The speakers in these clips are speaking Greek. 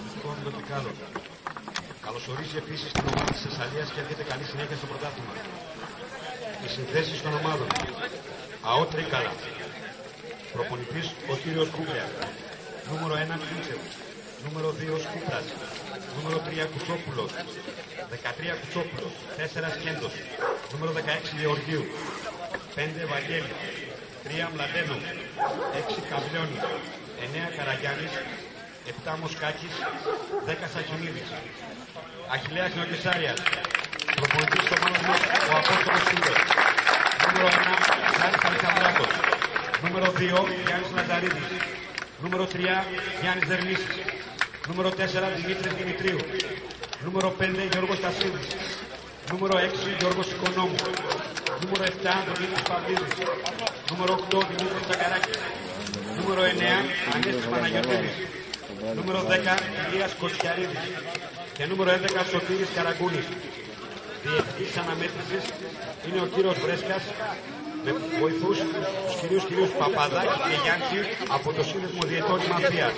αγωνιστικό αμυντικό. Καλωσορίζει επίσης την ομάδα της Θεσσαλίας και έρχεται καλή συνέχεια στο πρωτάθλημα. Οι συνθέσεις των ομάδων. ΑΟ Τρίκαλα. Προπονητής ο κύριος Κούγλια. Νούμερο 1 Κούτσεβ. Νούμερο 2 Σκούπρας. Νούμερο 3 Κουτσόπουλος. 13 Κουτσόπουλος. 4 Σκέντος. Νούμερο 16 Γεωργίου. 5 Βαγγέλη. 3 Μλαντένο. 6 Καβλιώνης. 9 Καραγιάννης. 7 Μοσκάκης. 10 Σαχινίδης. Αχιλλέας Νεοκεσάριας. Προπονητής της ομάδας μας ο Απόστολος Σύλλος. Νούμερο 1 Ζάρης Αλεξανδράτος. Νούμερο 2 Γιάννης Λαζαρίδης. Νούμερο 3 Γιάννης Δερμίσης. Νούμερο 4 Δημήτρης Δημητρίου. Νούμερο 5 Γιώργος Τασίδης. Νούμερο 6 Γιώργος Οικονόμου. Νούμερο 7 Δημήτρης Παυλίδης. Νούμερο 8 Δημήτρης Τσακαράκης. Νούμερο 9 Ανέστης Παναγιωτίδης. Νούμερο 10 Ηλίας Κοτσιαρίδης. Και νούμερο 11 Σωτήρης Καραγκούνης. Διευθυντής αναμέτρησης είναι ο κύριος Βρέσκας, με βοηθούς τους κυρίους Παπαδάκη και Γιάννη από το Σύνδεσμο Διαιτών Μαφίας.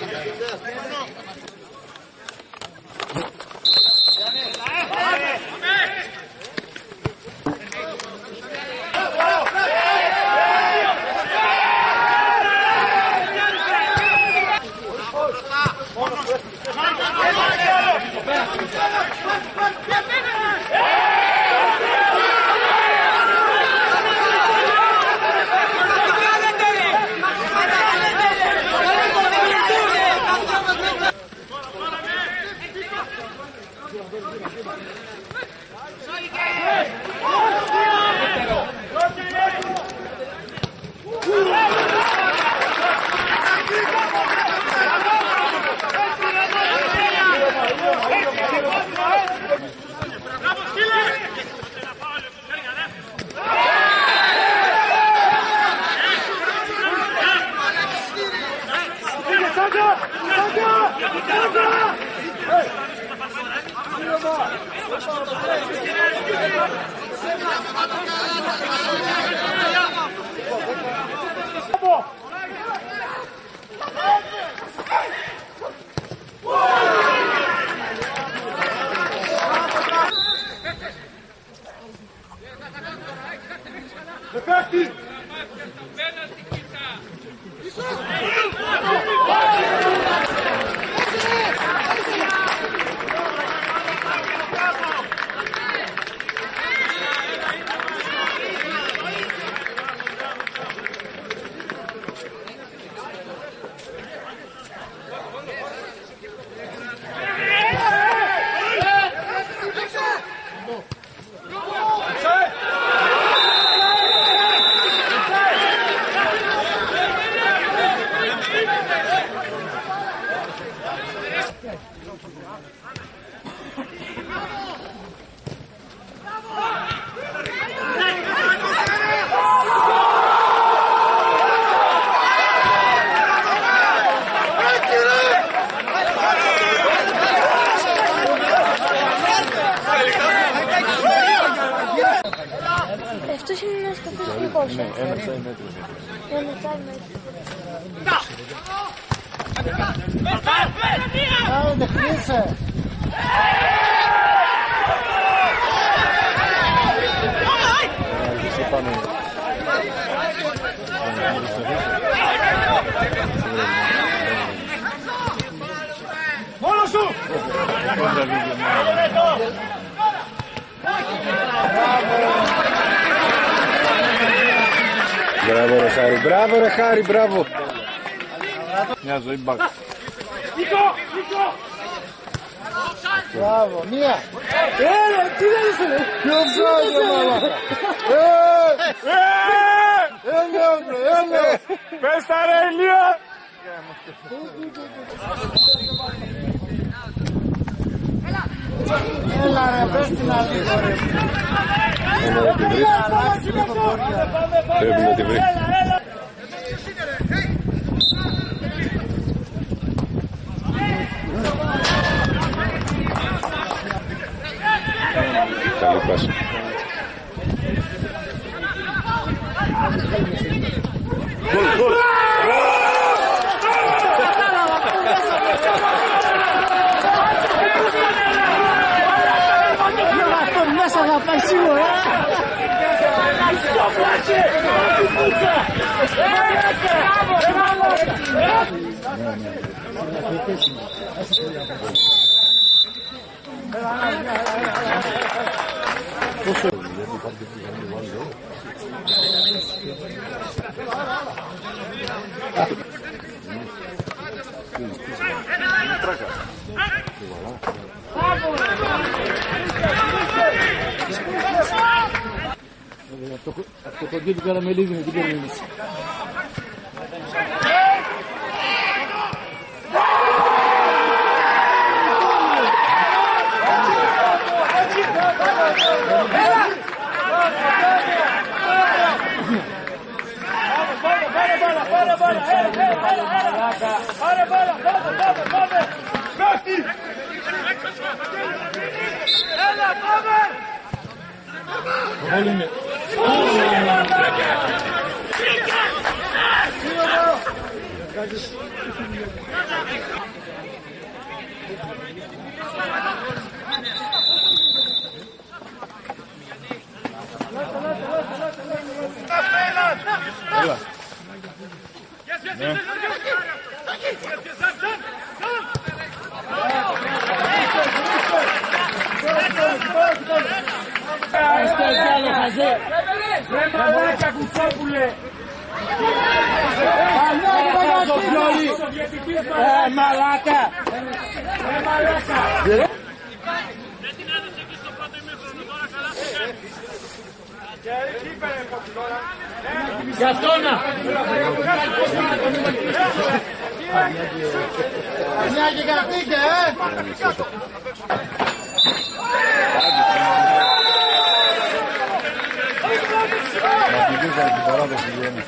Αυτός είναι ένας καθοριστικός. Ναι, ένα τσάι μέτρος. Ένα τσάι μέτρος. Άντε, χτίσε. Μόνο σου! Μπράβο ρε Χάρη, μπράβο ρε Χάρη, μπράβο. Μια ζωή μπακ. Μπράβο, μία. Τι δεν είσαι ρε. Ποιο ψάγιο μάλακα. Έλα. Πες τα ρε Ηλία. Έλα ρε, πες την αλήθεια ρε. Πρέπει να τη βρει. Καλή πάση. Γκολ. θα πάει σίγουρα. Αυτό το κοντή του Καραμελίδη με την περιμένεις. Μαλάκα κουτσόπουλε! Μαλάκα! Για τόνα! Μια και καθήκε, την παράδοση βγαίνει.